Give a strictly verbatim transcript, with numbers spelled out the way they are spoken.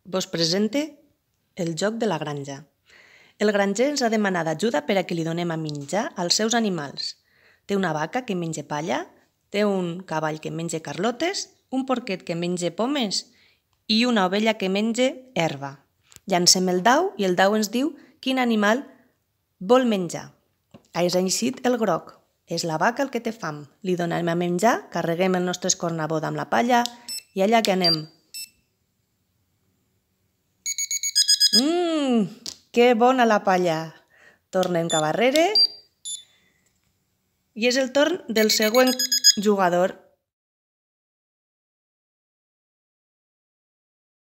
vos presente el joc de la granja. El granger ens ha demanat ajuda per a que li donem a menjar als seus animals. Té una vaca que menja palla, té un cavall que menja carlotes, un porquet que menja pomes i una ovella que menja herba. Llancem el dau i el dau ens diu quin animal vol menjar. Ha eixit el groc. És la vaca el que té fam. Li donem a menjar, carreguem el nostre escornabot amb la palla i allà que anem. Mmm, que bona la palla! Tornem cap arrere i és el torn del següent jugador.